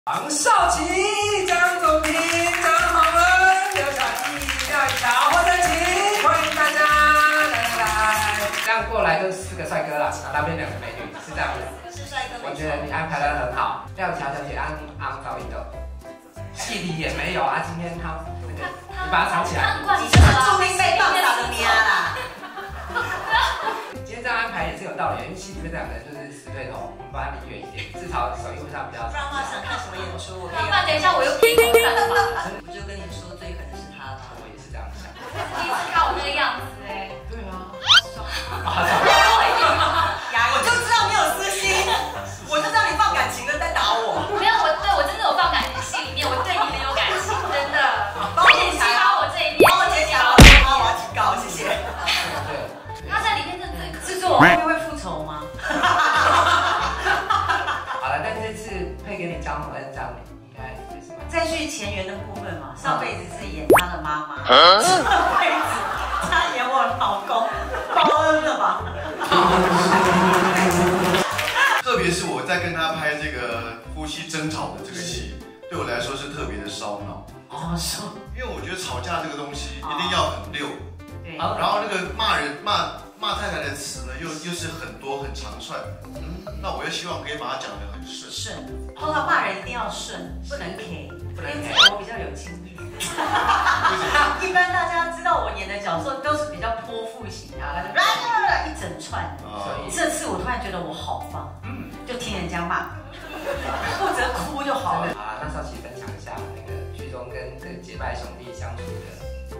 王少奇、张总平、张宏伦、刘小艺、廖一桥、黄振奇，欢迎大家来。这样过来就是4个帅哥了，那边2个美女，是这样子。 是帅哥。 我觉得你安排得很好。廖一桥小姐肮脏一的，戏里也没有啊。今天她那个，你把它藏起来。 你就是注定被棒打的喵啦。 今天这样安排也是有道理，因为戏里面这2个人就是死对头，我们把它离远一点，至少手艺会上比较。 不然的话，想看什么演出？我可以。 那等一下我又披头散发。 我就跟你说，最可能是他吧。 我也是这样想。 第一次看我那个样子哎。 对啊。 我就知道你有私心，我就知道你放感情的在打我。 没有，我真的有放感情，心里面我对你很有感情，真的。 帮我检查我这一面， 帮我检查，我要提高，谢谢。 对。 他在里面真的制作我后面会复仇吗？ 好了，但这次配给你张宏跟张敏，应该也是蛮。 再续前缘的部分嘛，上辈子是演他的妈妈，这辈子他演我老公，报恩了吧？ 特别是我在跟他拍这个夫妻争吵的这个戏，对我来说是特别的烧脑。 哦，是。 因为我觉得吵架这个东西一定要很溜， 对。 然后那个骂太太的词呢，又是很多很长串，那我又希望可以把它讲得很顺。 顺，通常骂人一定要顺，不能 K， 不能 K。我比较有经验。一般大家知道我演的角色都是比较泼妇型啊，一整串。所以这次我突然觉得我好棒，就听人家骂，负责哭就好了。 好了，那少奇分享一下那个剧中跟这个结拜兄弟相处的。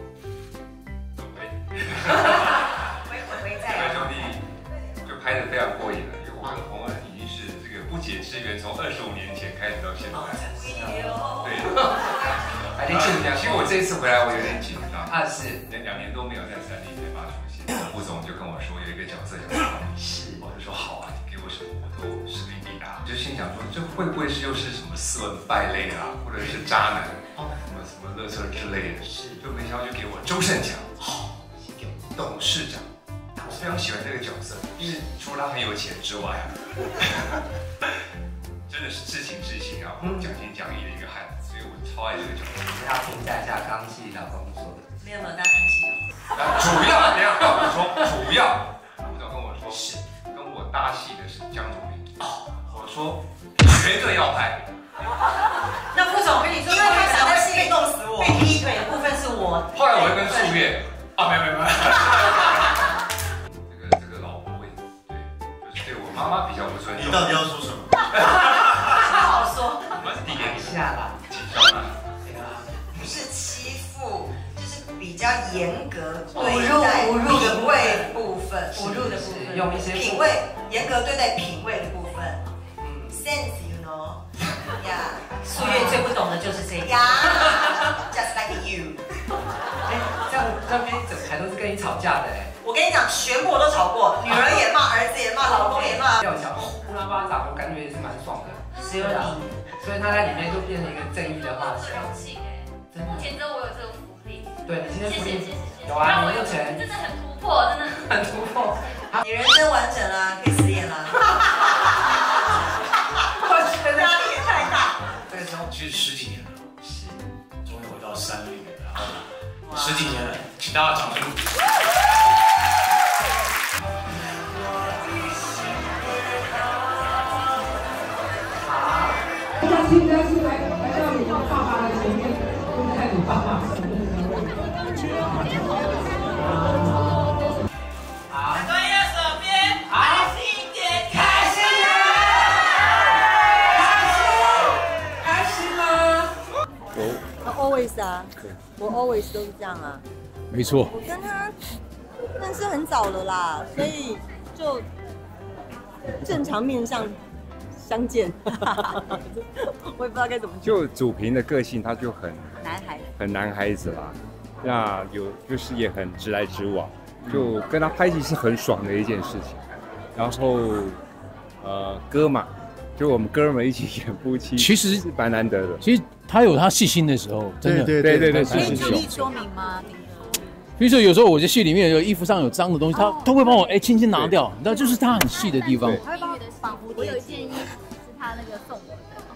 回在。 结拜兄弟就拍得非常过瘾了，因为我跟洪恩已经是这个不解之缘，从25年前开始到现在。对。其实我这一次回来我有点紧张， 是 2年都没有在3立台发出现。副总就跟我说有一个角色叫张敏，我就说好啊，你给我什么我都实力必达。就心想说这会不会又是什么斯文败类啊，或者是渣男，什么垃圾之类的？就没想到就给我周胜强，董事长。我非常喜欢这个角色，因为除了他很有钱之外啊，真的是至情至性啊，讲情讲义的一个汉子，所以我超爱这个角色。 要评价一下刚戏老公说的。 没有大家看戏哦。 主要，等一下跟我说，主要，副总跟我说是跟我搭戏的是江总明，我说绝对要拍。 那副总跟你说，因为他想在戏里弄死我，被劈腿的部分是我。 后来我会跟素月，没有。这个老婆会，对，就是对我妈妈比较不尊重。 你到底要说什么？ 不好说。 我们递给你下啦， 请上来。 不是欺负，就是比较严格对待品味部分，用一些品味严格对待品味的部分，sense you know， 呀，素月最不懂的就是这个呀，just like you。 这样这边整台都是跟你吵架的哎。 我跟你讲，全部我都吵过，女儿也骂，儿子也骂，老公也骂。 廖一桥呼啦巴掌，我感觉也是蛮爽的。 只有你， 所以他在里面就变成一个正义的化身。 荣幸哎，目前只有我有这个福利。 对，你今天福利谢谢。 有啊，你目前真的很突破，真的很突破。 你人生完整啦，可以实验啦。我觉得压力也太大。 这个时候其实10几年了，终于回到3立，然后10几年了，请大家掌声鼓励。 现在是来到你爸爸的前面，就是看你爸爸。 好，专业手边，开心一点，开心开心吗？ 我 always 啊，我 always 都是这样啊。 没错。 我跟他认识很早了啦，所以就正常面上相见，我也不知道该怎么讲。 就祖平的个性，他就很男孩子啦，那就是也很直来直往，就跟他拍戏是很爽的一件事情。然后哥嘛，就我们哥们一起演夫妻， 其实是蛮难得的。 其实他有他细心的时候，真的。对， 可以举例说明吗？ 比如说有时候我在戏里面有衣服上有脏的东西，他会帮我轻轻拿掉，那就是他很细的地方。 他会帮我仿佛我有一件衣服是他那个送我的，他很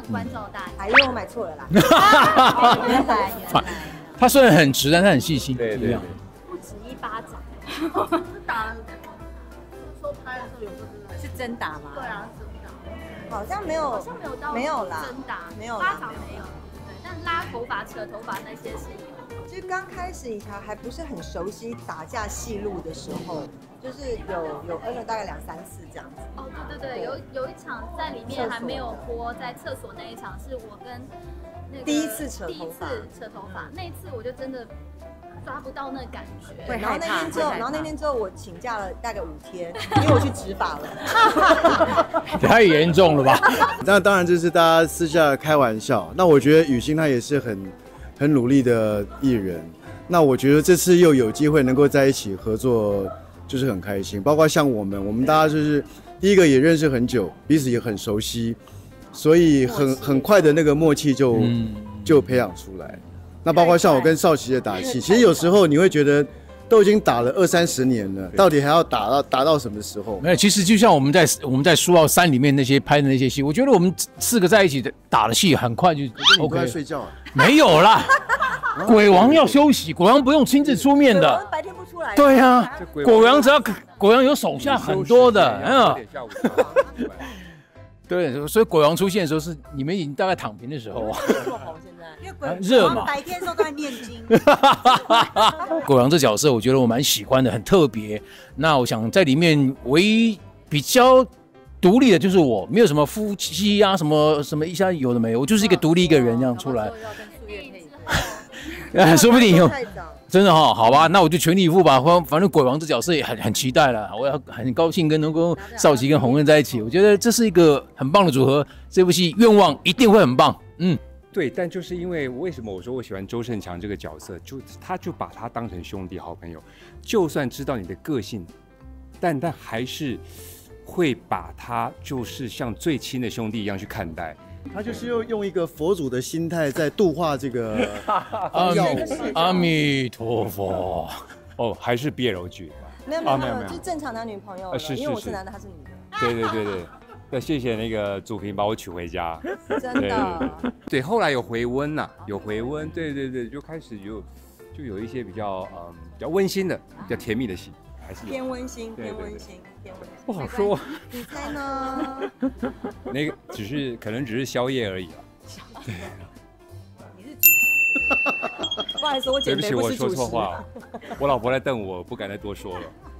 让观众大家。 因为我买错了啦。原来。 他虽然很直，但他很细心。 对对。 不止一巴掌。 打了，说拍的时候有时候真的是真打吗？ 对啊，真打。 好像没有， 好像没有到没有啦， 真打， 没有巴掌没有，对，但拉头发、扯头发那些是有。 其实刚开始以前还不是很熟悉打架戏路的时候，就是有恩了大概2、3次这样子。 哦，对对对，有一场在里面还没有播，在厕所那一场是我跟那个第一次扯头发， 那一次我就真的抓不到那感觉。 对，然后那天之后我请假了大概5天，因为我去植发了。 太严重了吧？ 那当然这是大家私下开玩笑。那我觉得雨欣她也是很努力的艺人。那我觉得这次又有机会能够在一起合作，就是很开心。包括像我们大家就是第一个也认识很久，彼此也很熟悉，所以很快的那个默契就培养出来。那包括像我跟少奇的打戏，其实有时候你会觉得都已经打了20-30年了，到底还要打到什么时候？ 没有，其实就像我们在苏澳山里面那些拍的那些戏，我觉得我们4个在一起的打的戏很快就 OK。 在睡觉啊？ 没有啦，鬼王要休息，鬼王不用亲自出面的。 白天不出来。 对啊，鬼王鬼王有手下很多的，对，所以鬼王出现的时候是你们已经大概躺平的时候啊。 因为鬼热嘛， 白天的时候都在念经。 鬼王这角色，我觉得我蛮喜欢的，很特别。那我想在里面唯一比较独立的就是我，没有什么夫妻啊，什么一下有的没有，我就是一个独立一个人这样出来。说不定有。真的哈，好吧，那我就全力以赴吧。反正鬼王这角色也很期待了，我也很高兴能够少奇跟洪恩在一起。我觉得这是一个很棒的组合，这部戏愿望一定会很棒。 对，但就是因为为什么我说我喜欢周胜强这个角色，他就把他当成兄弟好朋友，就算知道你的个性，但还是会把他就是像最亲的兄弟一样去看待。 他就是用一个佛祖的心态在度化这个阿弥陀佛。 哦，还是 BL 剧？ 没有，就正常男女朋友。因为我是男的，他是女的。对。那谢谢那个祖平把我娶回家。 真的。 对，后来有回温呐，有回温。对，就开始就有一些比较温馨的、比较甜蜜的戏，还是偏温馨。 不好说。 你猜呢？ 那个可能只是宵夜而已啊。对。 你是主持。不好意思，我减肥不是主持。 对不起，我说错话了。我老婆在瞪我，不敢再多说了。